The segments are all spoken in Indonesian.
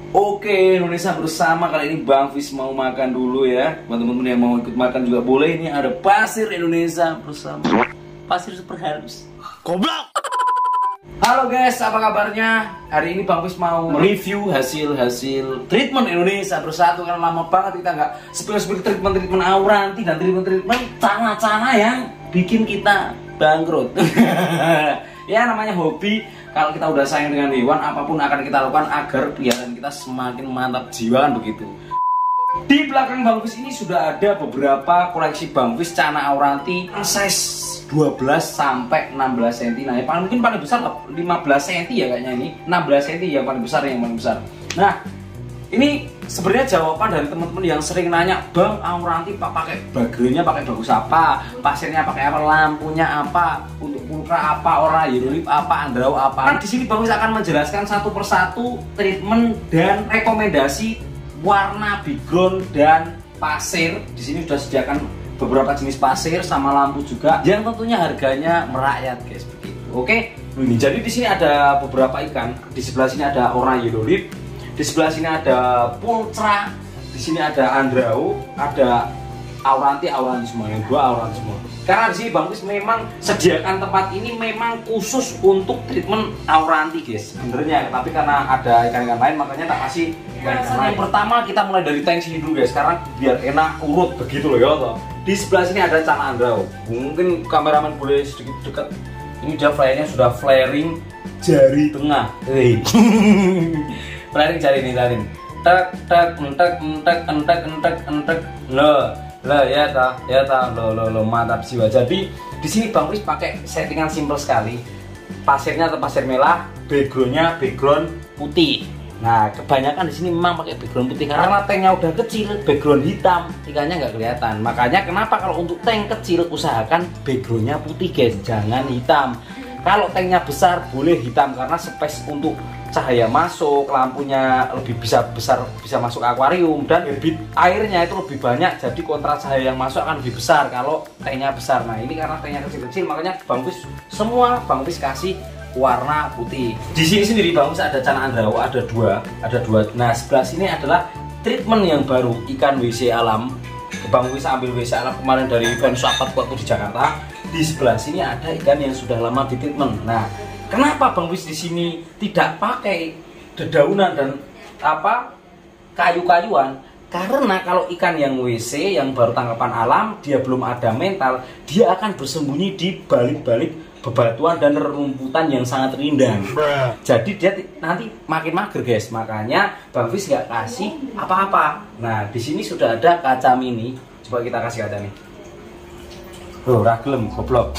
Oke, Indonesia bersama. Kali ini Bang Fis mau makan dulu ya. Teman-teman yang mau ikut makan juga boleh. Ini ada pasir Indonesia bersama pasir super halus. Goblok. Halo guys, apa kabarnya? Hari ini Bang Fis mau review hasil treatment Indonesia bersatu. Karena lama banget kita nggak spill treatment Auranti dan treatment cana-cana yang bikin kita bangkrut. Ya namanya hobi. Kalau kita udah sayang dengan hewan, apapun akan kita lakukan agar peliharaan kita semakin mantap jiwa kan begitu. Di belakang Bang Fis ini sudah ada beberapa koleksi Bang Fis cana Auranti size 12 sampai 16 cm. Nah, yang mungkin paling besar 15 cm ya kayaknya ini. 16 cm yang paling besar Nah, ini sebenarnya jawaban dari teman-teman yang sering nanya, Bang, Auranti Pak pakai bagernya pakai bagus apa? Pasirnya pakai apa? Lampunya apa? Untuk pulkra apa? Ora Yelolip apa? Andrao apa? Kan di sini Bang Fis akan menjelaskan satu persatu treatment dan rekomendasi warna background dan pasir. Di sini sudah sediakan beberapa jenis pasir sama lampu juga yang tentunya harganya merakyat, guys, begitu. Oke. Ini jadi di sini ada beberapa ikan. Di sebelah sini ada Ora Yelolip. Di sebelah sini ada pulcra, di sini ada Andrao, ada Auranti semua, yang dua Auranti semua. Karena di sini Bang Fis memang sediakan tempat ini memang khusus untuk treatment Auranti, guys. Sebenarnya, tapi karena ada ikan-ikan lain makanya tak kasih ikan-ikan lain. Yang pertama kita mulai dari tank sini dulu, guys. Sekarang biar enak urut begitu loh ya. Di sebelah sini ada cana Andrao. Mungkin kameramen boleh sedikit dekat. Ini dia flarenya sudah flaring jari tengah. Flaring jari nih, tek lo ya ta lo mantap jiwa. Jadi di sini Bang Fis pakai settingan simple sekali. Pasirnya atau pasir merah, backgroundnya background putih. Nah, kebanyakan di sini memang pakai background putih karena tanknya udah kecil, background hitam, ikannya nggak kelihatan. Makanya kenapa kalau untuk tank kecil usahakan backgroundnya putih, guys, jangan hitam. Kalau tanknya besar boleh hitam karena space untuk cahaya masuk, lampunya lebih bisa besar, bisa masuk akuarium, dan debit airnya itu lebih banyak, jadi kontras cahaya yang masuk akan lebih besar kalau tanknya besar. Nah, ini karena tanknya kecil-kecil makanya Bang Fis Bang Fis kasih warna putih. Di sini sendiri Bang Fis ada cana Andrao, ada dua. Nah, sebelah sini adalah treatment yang baru, ikan WC alam. Bang Fis ambil WC alam kemarin dari event Sahabat waktu di Jakarta. Di sebelah sini ada ikan yang sudah lama di treatment. Nah, kenapa Bang Fis di sini tidak pakai dedaunan dan kayu-kayuan? Karena kalau ikan yang WC yang baru tangkapan alam, dia belum ada mental, dia akan bersembunyi di balik-balik bebatuan dan rerumputan yang sangat rindang. Jadi dia nanti makin mager, guys. Makanya Bang Fis nggak kasih apa-apa. Nah, di sini sudah ada kaca mini. Coba kita kasih kaca nih. Loh, ragilem, goblok.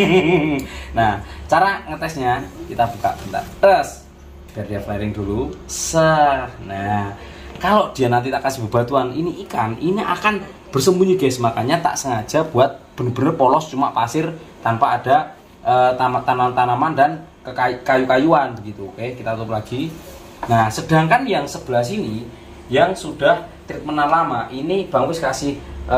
Nah, cara ngetesnya kita buka bentar. Tes. Biar dia flaring dulu. Nah, kalau dia nanti tak kasih bebatuan, ini ikan, ini akan bersembunyi, guys. Makanya tak sengaja buat bener-bener polos cuma pasir tanpa ada tanaman-tanaman dan kayu-kayuan begitu. Oke, kita tutup lagi. Nah, sedangkan yang sebelah sini yang sudah treatment lama, ini Bang Fis kasih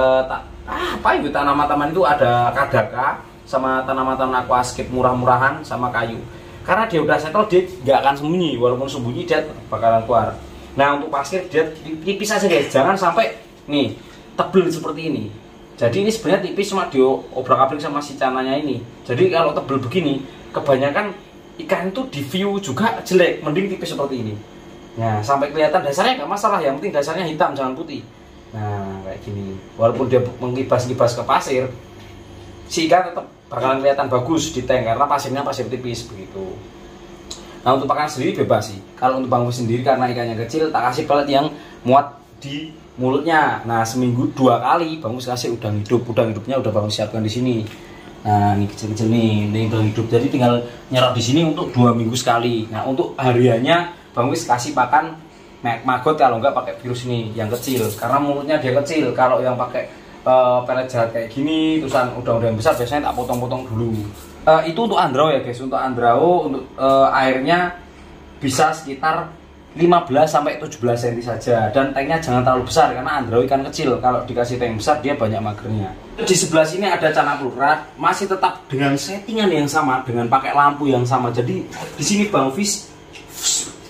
apa itu tanaman-tanaman itu ada kadaka sama tanaman-tanaman aquascape murah-murahan sama kayu. Karena dia udah settle, dia nggak akan sembunyi, walaupun sembunyi dia bakalan keluar. Nah, untuk pasir dia tipis aja, guys, jangan sampai nih tebel seperti ini. Jadi ini sebenarnya tipis cuma diobrak-abrik sama si cananya ini. Jadi kalau tebel begini, kebanyakan ikan itu di view juga jelek, mending tipis seperti ini. Nah, sampai kelihatan dasarnya nggak masalah, yang penting dasarnya hitam jangan putih. Nah, kayak gini. Walaupun dia mengibas-ngibas ke pasir, si ikan tetap bakalan kelihatan bagus di tank karena pasirnya pasir tipis begitu. Nah, untuk pakan sendiri bebas sih. Kalau untuk Bang Fis sendiri karena ikannya kecil, tak kasih pelet yang muat di mulutnya. Nah, seminggu 2 kali Bang Fis kasih udang hidup. Udang hidupnya udah Bang Fis siapkan di sini. Nah, ini kecil-kecil nih, ini udang hidup. Jadi tinggal nyerap di sini untuk 2 minggu sekali. Nah, untuk hariannya Bang Fis kasih pakan maggot kalau nggak pakai virus ini yang kecil, karena mulutnya dia kecil. Kalau yang pakai pelet jahat kayak gini, terusan udang-udang yang besar biasanya tak potong-potong dulu. Itu untuk Andrao ya, guys. Untuk Andrao untuk airnya bisa sekitar 15-17 cm saja, dan tanknya jangan terlalu besar karena Andrao ikan kecil. Kalau dikasih tank besar dia banyak magernya. Di sebelah sini ada cana pulkra, masih tetap dengan settingan yang sama, dengan pakai lampu yang sama. Jadi di sini Bang Fis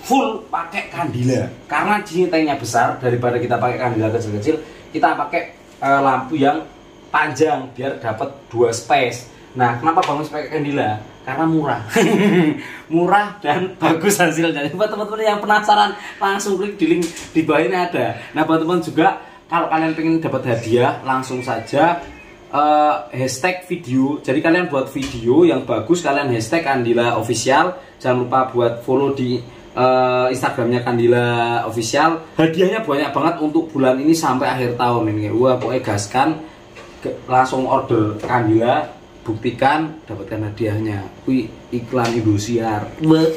full pakai kandila. Karena di sini tanknya besar, daripada kita pakai kandila kecil-kecil, kita pakai lampu yang panjang biar dapat 2 space. Nah, kenapa Bang Wis pakai kandila? Karena murah. Murah dan bagus hasilnya. Jadi buat teman-teman yang penasaran, langsung klik di link di bawah ini ada. Nah, buat teman juga kalau kalian pengen dapat hadiah, langsung saja hashtag video. Jadi kalian buat video yang bagus, kalian hashtag Kandila Official. Jangan lupa buat follow di Instagramnya Kandila Official. Hadiahnya banyak banget untuk bulan ini sampai akhir tahun ini. Wah, pokoknya gaskan, langsung order Kandila, buktikan dapatkan hadiahnya. Wih, iklan Indosiar.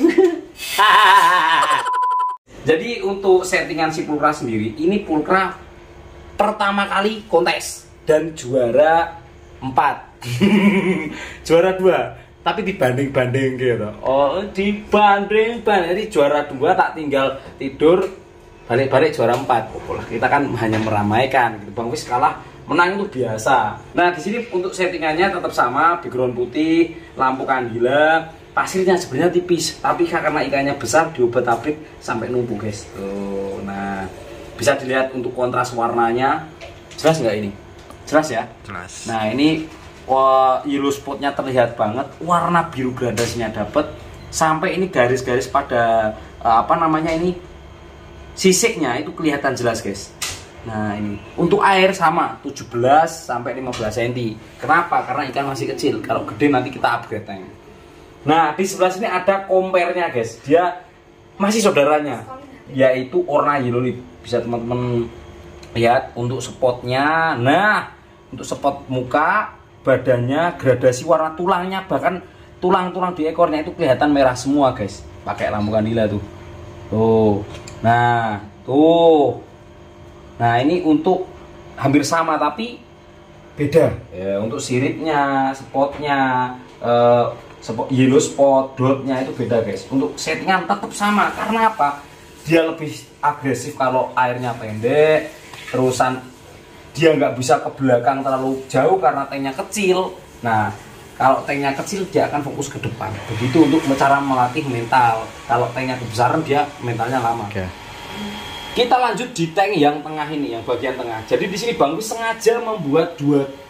Jadi untuk settingan si pulkra sendiri, ini pulkra pertama kali kontes dan juara 4. Juara 2, tapi dibanding-banding gitu. Oh, dibanding. Jadi juara 2 tak tinggal tidur, balik-balik juara 4. Oh, kita kan hanya meramaikan gitu. Bang Wis kalah, menang itu biasa. Nah, di sini untuk settingannya tetap sama, background putih, lampu kandila, pasirnya sebenarnya tipis, tapi karena ikannya besar diobat-abrik sampai numpuk, guys. Tuh, nah, bisa dilihat untuk kontras warnanya. Jelas nggak ini? Jelas ya? Jelas. Nah, ini yellow spotnya terlihat banget, warna biru gradasinya dapet, sampai ini garis-garis pada apa namanya ini, sisiknya itu kelihatan jelas, guys. Nah, ini untuk air sama 17 sampai 15 cm. Kenapa? Karena ikan masih kecil. Kalau gede nanti kita upgrade tank. Nah, di sebelah sini ada compare-nya, guys. Dia masih saudaranya, yaitu Orna Yellow Lip. Bisa teman-teman lihat untuk spotnya. Nah, untuk spot muka, badannya, gradasi warna tulangnya, bahkan tulang-tulang di ekornya itu kelihatan merah semua, guys. Pakai lampu kandila tuh. Tuh. Nah, tuh. Nah, ini untuk hampir sama tapi beda ya, untuk siripnya, spotnya, yellow spot, dotnya itu beda, guys. Untuk settingan tetap sama, karena apa? Dia lebih agresif kalau airnya pendek, terusan dia nggak bisa ke belakang terlalu jauh karena tanknya kecil. Nah, kalau tanknya kecil dia akan fokus ke depan. Begitu untuk cara melatih mental. Kalau tanknya kebesaran dia mentalnya lama. Okay. Kita lanjut di tank yang tengah ini, yang bagian tengah. Jadi di sini Bang Wis sengaja membuat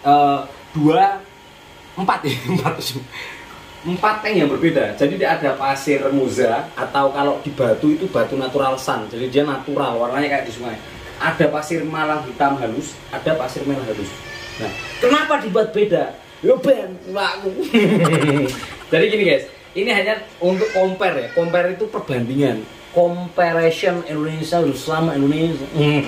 4 tank yang berbeda. Jadi dia ada pasir muza, atau kalau di batu itu batu natural sun. Jadi dia natural, warnanya kayak di sungai. Ada pasir malang hitam halus, ada pasir merah halus. Nah, kenapa dibuat beda? Yo ben, jadi gini, guys. Ini hanya untuk compare ya. Compare itu perbandingan. Comparison Indonesia bersama Indonesia.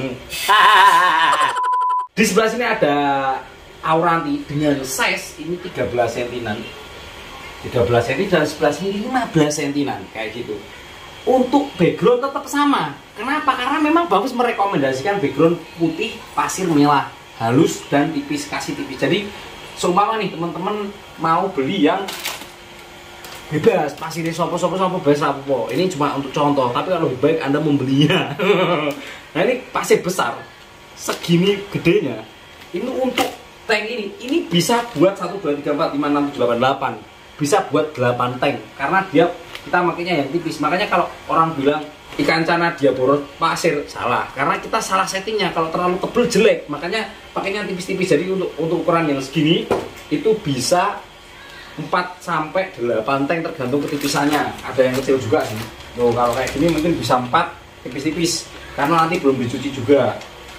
Di sebelah sini ada Auranti dengan size ini 13 cm-an. 13 cm dan sebelah sini 15 cm-an kayak gitu. Untuk background tetap sama. Kenapa? Karena memang bagus merekomendasikan background putih, pasir merah, halus dan tipis, kasih tipis. Jadi seumpama nih teman-teman mau beli yang bebas, pasirnya sopo-sopo bebas apa. Ini cuma untuk contoh, tapi kalau lebih baik Anda membelinya. Nah, ini pasir besar segini gedenya. Ini untuk tank ini bisa buat 1 2 3 4 5 6 7 8 8. Bisa buat 8 tank karena kita makanya yang tipis. Makanya kalau orang bilang ikan cana dia boros pasir, salah. Karena kita salah settingnya. Kalau terlalu tebel jelek. Makanya pakainya tipis-tipis. Jadi untuk ukuran yang segini itu bisa 4 sampai 8 tank tergantung ketipisannya. Ada yang kecil juga sih. Tuh, kalau kayak gini mungkin bisa 4 tipis-tipis karena nanti belum dicuci juga.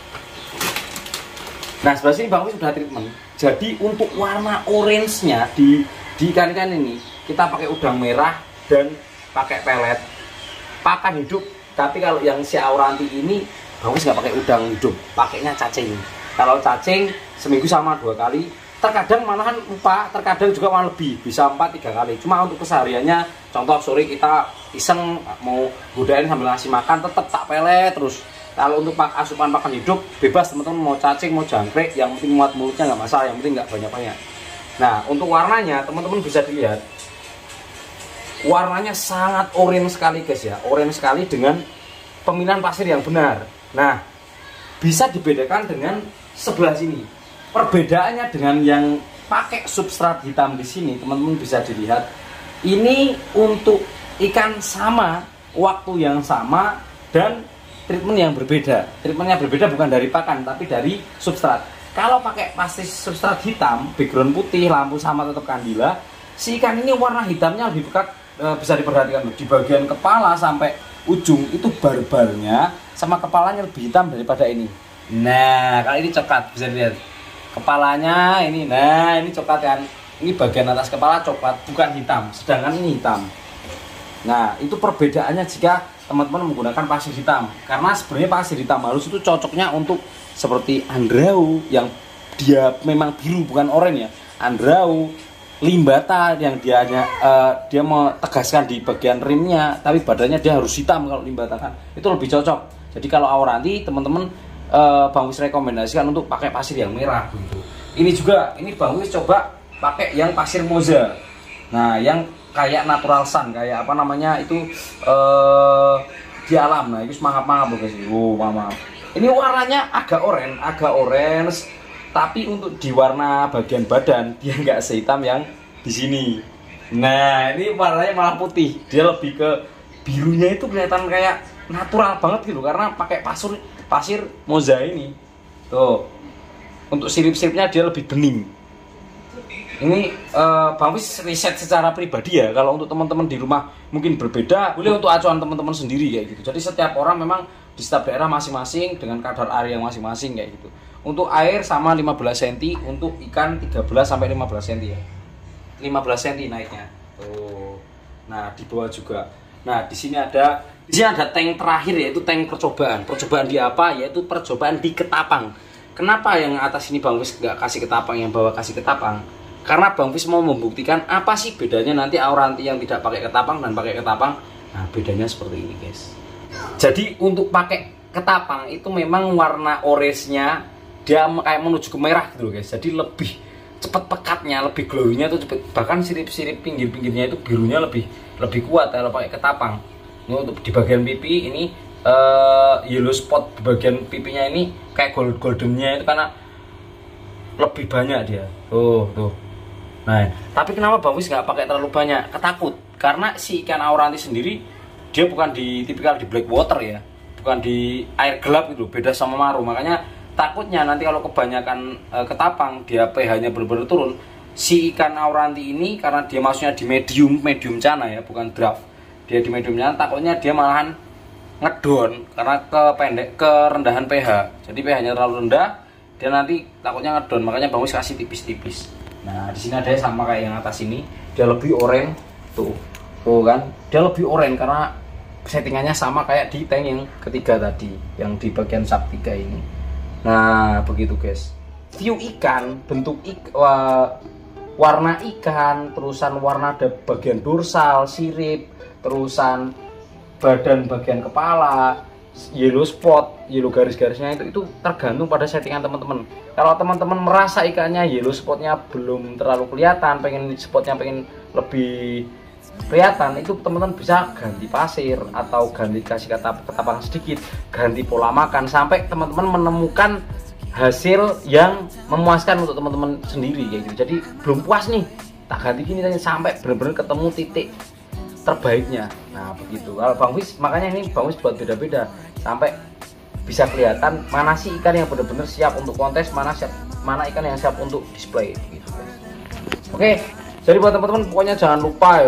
Nah, sebelah sini Bang Wis sudah treatment. Jadi untuk warna orange-nya di ikan-ikan ini kita pakai udang merah dan pakai pelet pakan hidup. Tapi kalau yang si Auranti ini Bang Wis nggak pakai udang hidup, pakainya cacing. Kalau cacing seminggu sama 2 kali. Terkadang malahan lupa, terkadang juga malah lebih, bisa 4-3 kali. Cuma untuk kesehariannya, contoh sore kita iseng mau godain sambil ngasih makan, tetap tak pelet terus. Kalau untuk asupan pakan hidup, bebas teman-teman, mau cacing, mau jangkrik, yang penting muat mulutnya nggak masalah, yang penting nggak banyak-banyak. Nah, untuk warnanya teman-teman bisa dilihat, warnanya sangat orange sekali, guys ya, orange sekali dengan pemilihan pasir yang benar. Nah, bisa dibedakan dengan sebelah sini. Perbedaannya dengan yang pakai substrat hitam di sini, teman-teman bisa dilihat. Ini untuk ikan sama, waktu yang sama dan treatment yang berbeda. Treatmentnya berbeda bukan dari pakan tapi dari substrat. Kalau pakai pasti substrat hitam, background putih, lampu sama tetap kandila, si ikan ini warna hitamnya lebih pekat. Bisa diperhatikan di bagian kepala sampai ujung itu barbarnya sama kepalanya lebih hitam daripada ini. Nah, kalau ini coklat bisa dilihat. Kepalanya ini, nah ini coklat kan. Ini bagian atas kepala coklat, bukan hitam. Sedangkan ini hitam. Nah, itu perbedaannya jika teman-teman menggunakan pasir hitam. Karena sebenarnya pasir hitam halus itu cocoknya untuk seperti andrau yang dia memang biru bukan oranye ya. Andrau, limbata yang dia mau tegaskan di bagian rimnya, tapi badannya dia harus hitam kalau limbata kan. Itu lebih cocok. Jadi kalau Auranti teman-teman Bang Wis rekomendasikan untuk pakai pasir yang merah gitu. Ini juga, ini Bang Wis coba pakai yang pasir moza. Nah, yang kayak natural sun, kayak apa namanya itu di alam. Nah, itu mangap-mangap guys. Maaf. Ini warnanya agak orange, tapi untuk di warna bagian badan dia nggak sehitam yang di sini. Nah, ini warnanya malah putih. Dia lebih ke birunya itu kelihatan kayak natural banget gitu karena pakai pasir moza ini. Tuh. Untuk sirip-siripnya dia lebih bening. Ini Bang Wis riset secara pribadi ya. Kalau untuk teman-teman di rumah mungkin berbeda, boleh untuk acuan teman-teman sendiri kayak gitu. Jadi setiap orang memang di setiap daerah masing-masing dengan kadar air yang masing-masing kayak gitu. Untuk air sama 15 cm, untuk ikan 13 sampai 15 cm ya. 15 cm naiknya. Tuh. Nah, di bawah juga. Nah, di sini ada tank terakhir yaitu tank percobaan. Percobaan di apa? Yaitu percobaan di ketapang. Kenapa yang atas ini Bang Wis nggak kasih ketapang, yang bawah kasih ketapang? Karena Bang Wis mau membuktikan apa sih bedanya nanti Auranti yang tidak pakai ketapang dan pakai ketapang. Nah, bedanya seperti ini guys. Jadi untuk pakai ketapang itu memang warna orange-nya dia kayak menuju ke merah gitu loh guys. Jadi lebih cepat pekatnya, lebih glowingnya itu cepet. Bahkan sirip-sirip pinggir-pinggirnya itu birunya lebih kuat kalau pakai ketapang. Ini untuk di bagian pipi ini yellow spot di bagian pipinya ini kayak goldennya itu karena lebih banyak dia. Tuh. Nah, tapi kenapa Bang Wis nggak pakai terlalu banyak? Ketakut karena si ikan Auranti sendiri dia bukan di tipikal di black water ya, bukan di air gelap gitu, beda sama maru. Makanya takutnya nanti kalau kebanyakan ketapang dia pH-nya benar-benar turun. Si ikan Auranti ini karena dia masuknya di medium cana ya, bukan draft. Dia di medium cana, takutnya dia malahan ngedon karena kerendahan pH. Jadi pH-nya terlalu rendah, dia nanti takutnya ngedon. Makanya Bang Wis kasih tipis-tipis. Nah, di sini ada sama kayak yang atas ini, dia lebih oranye tuh kan, dia lebih oranye karena settingannya sama kayak di tank yang ketiga tadi, yang di bagian sub 3 ini. Nah, begitu guys. View ikan, bentuk warna ikan, terusan warna bagian dorsal, sirip, terusan badan bagian kepala, yellow spot, yellow garis-garisnya itu tergantung pada settingan teman-teman. Kalau teman-teman merasa ikannya yellow spotnya belum terlalu kelihatan, pengen lebih kelihatan, itu teman-teman bisa ganti pasir atau kasih ketapang sedikit, ganti pola makan sampai teman-teman menemukan hasil yang memuaskan untuk teman-teman sendiri kayak gitu. Jadi belum puas nih, tak ganti gini sampai benar-benar ketemu titik terbaiknya. Nah, begitu. Kalau Bang Wis, makanya ini Bang Wis buat beda-beda sampai bisa kelihatan mana sih ikan yang benar-benar siap untuk kontes, mana ikan yang siap untuk display gitu guys. Oke, jadi buat teman-teman pokoknya jangan lupa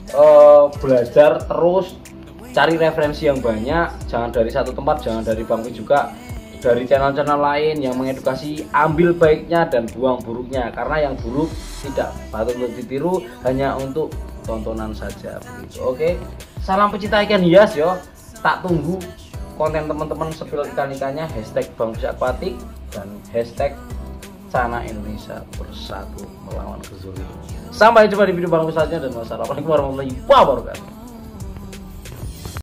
belajar terus, cari referensi yang banyak, jangan dari satu tempat, jangan dari Bang Wis juga, dari channel-channel lain yang mengedukasi, ambil baiknya dan buang buruknya, karena yang buruk tidak patut untuk ditiru, hanya untuk tontonan saja begitu. Oke, salam pecinta ikan hias yo. Tak tunggu konten teman-teman sepil ikan-ikannya, hashtag Bang Wis Aquatic dan hashtag Cana Indonesia bersatu melawan kezaliman. Sampai jumpa di video Bang Wis selanjutnya dan wassalamualaikum warahmatullahi wabarakatuh.